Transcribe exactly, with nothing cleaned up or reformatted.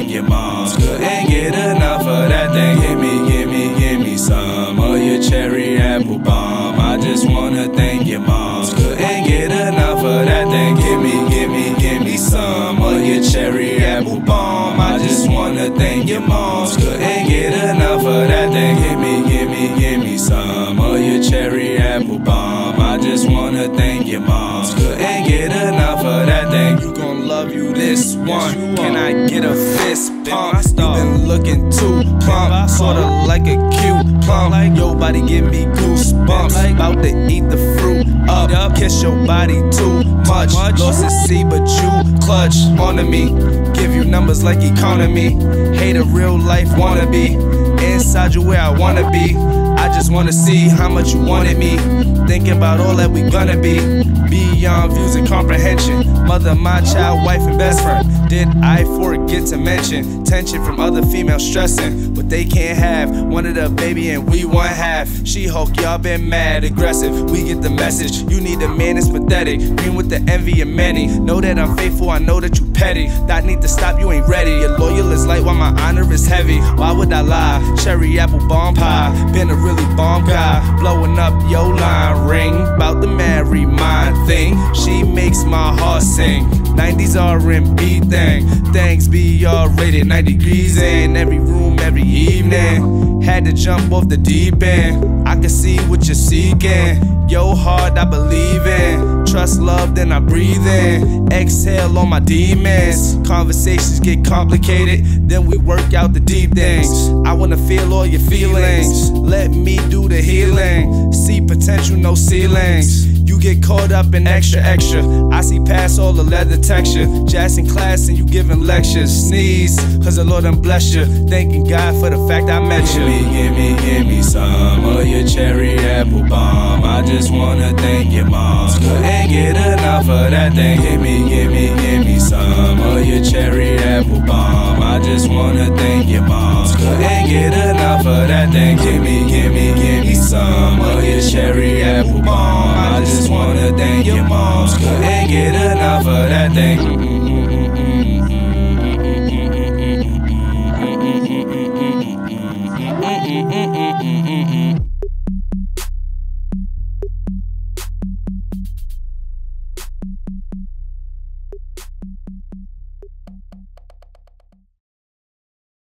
thank your mom. Couldn't get enough of that thing. Give me, give me, give me some of your cherry apple bomb. I just wanna thank your mom. Couldn't get enough of that thing. Give me, give me, give me some of your cherry apple bomb. I just wanna thank your mom. Couldn't get enough of that thing. Give me, give me, give me some of your cherry apple bomb. I just wanna thank your mom. Couldn't get enough of that thing. You gon' love you this one. Can I get a fist pump? You been looking too plump, sorta like a cute plum. Your body give me goosebumps. About to eat the fruit up, kiss your body too much. Lost at sea, but you clutch onto me. Give you numbers like economy. Hate a real life wannabe. Inside you where I wanna be. I just wanna see how much you wanted me. Thinking about all that we gonna be. Beyond views and comprehension. Mother, my child, wife, and best friend. Did I forget to mention tension from other females stressing what they can't have? Wanted a baby and we one half. She-Hulk, y'all been mad aggressive. We get the message. You need a man, it's pathetic. Green with the envy of many. Know that I'm faithful, I know that you petty. That need to stop, you ain't ready. Your loyal is light while my honor is heavy. Why would I lie? Cherry apple bomb pie. Been a really bomb guy. Blowing up your line ring. About to marry my thing. She makes my heart sing. nineties R and B thing. Things be all rated ninety degrees in every room every evening. Had to jump off the deep end. I can see what you're seeking. Your heart I believe in. Trust, love, then I breathe in. Exhale on my demons. Conversations get complicated, then we work out the deep things. I wanna feel all your feelings. Let me do the healing. See potential, no ceilings. You get caught up in extra, extra. I see past all the leather texture. Jazz in class and you giving lectures. Sneeze, cause the Lord done bless you. Thanking God for the fact I met you. Give me, give me, give me some of your cherry apple bomb. I just wanna thank your mom. Couldn't get enough of that thing. Give me, give me, give me some of your cherry apple bomb. I just wanna thank your mom. Couldn't get enough of that thing. Give me, give me, give me some of your cherry apple bomb. I just wanna thank your mom. Couldn't get enough of that thing.